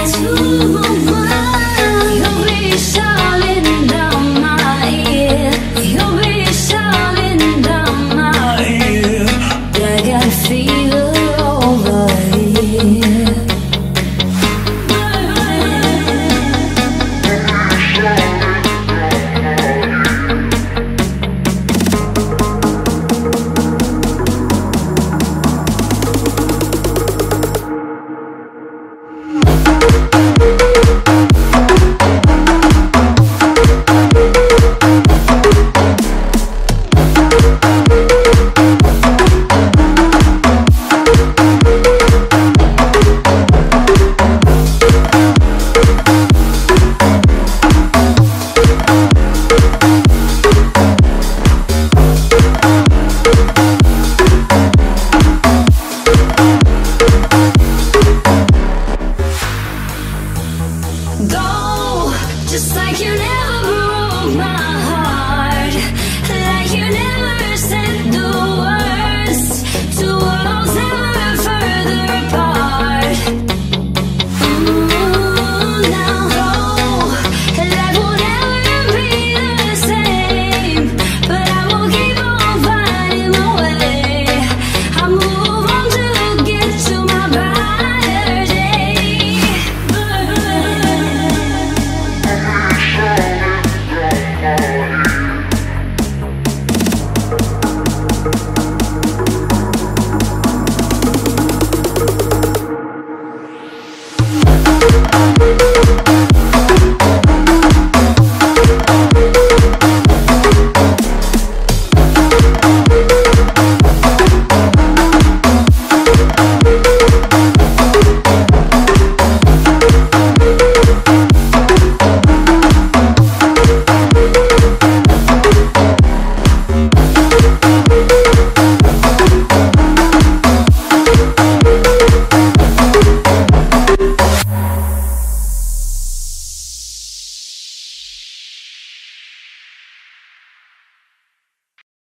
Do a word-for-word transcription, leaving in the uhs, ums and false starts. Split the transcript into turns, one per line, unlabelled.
Just like you never broke my heart, like you never said the worst, two worlds ever further apart. Ooh, now go, life will never be the same, but I will keep on finding my way. I move on to get to my brighter day. We'll be right back.